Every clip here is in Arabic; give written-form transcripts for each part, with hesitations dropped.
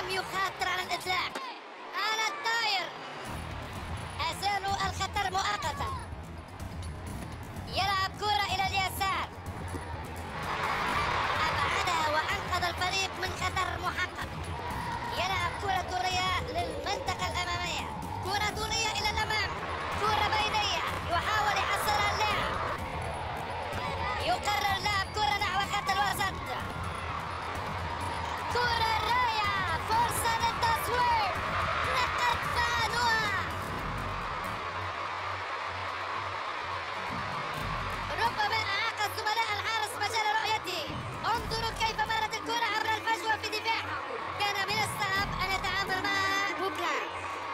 لم يخاطر على الإطلاق. على الطاير، أزال الخطر مؤقتا. يلعب كرة إلى اليسار، أبعدها وأنقذ الفريق من خطر محقق. يلعب كرة طولية للمنطقة الأمامية، كرة طولية إلى الأمام، كرة بينية يحاول يحصلها اللاعب. يقرر لاعب كرة نحو خط الوسط، كرة رائعة، فرصة للتصوير، لقد فعلوها. ربما أعاق الزملاء الحارس مجال رؤيته. انظروا كيف مرت الكرة عبر الفجوة في دفاعه. كان من الصعب أن يتعامل مع بوكلان.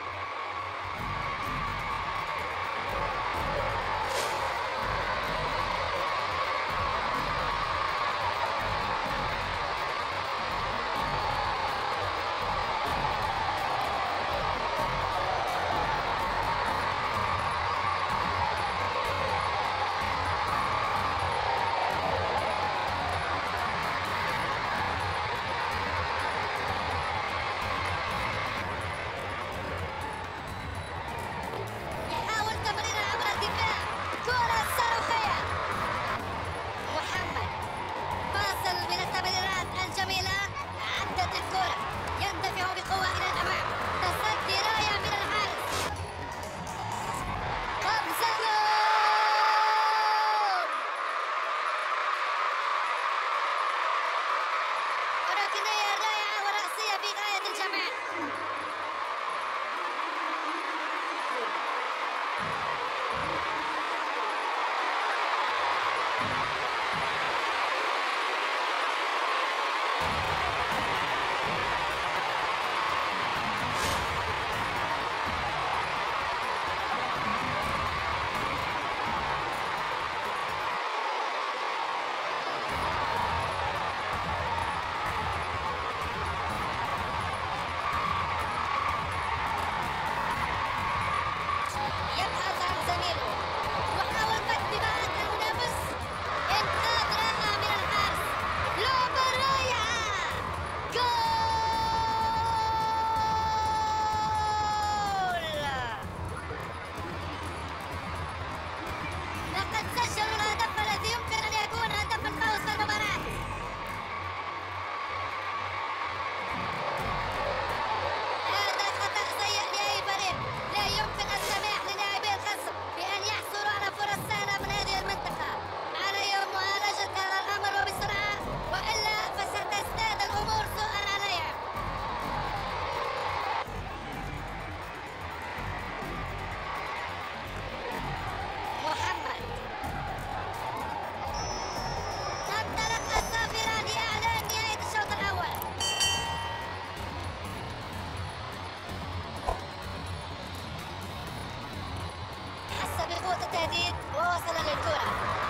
ووصل للكرة،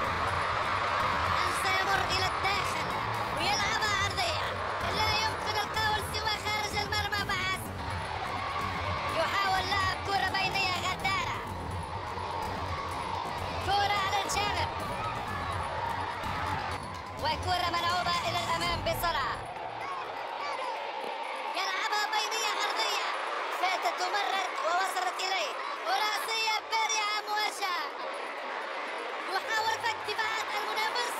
سيمر إلى الداخل ويلعبها عرضية، لا يمكن القول سوى خارج المرمى فحسب. يحاول لعب كرة بينية غدارة، كرة على الجانب وكرة ملعوبة إلى الأمام بسرعة. يلعبها بينية عرضية، فاتت ومرت ووصلت إليه، وراسية بارعة موجهة. يحاول فك دفاعات المنافس،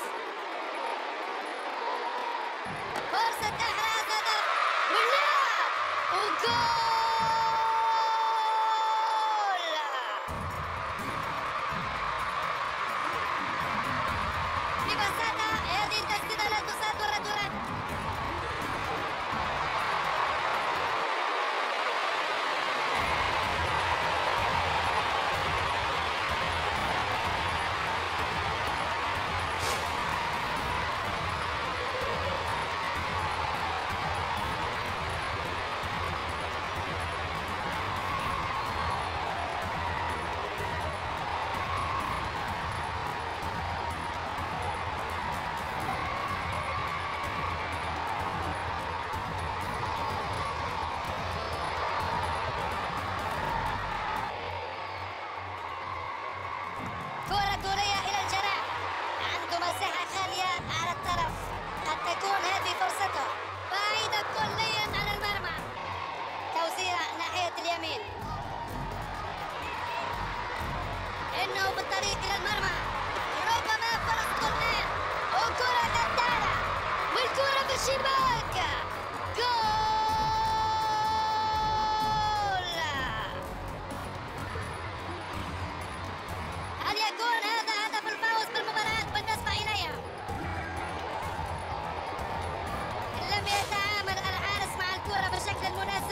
فرصة إحراز هدف واللعب وجول. ببساطة هذه التسديدة لا تصاد ولا ترد.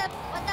الهدف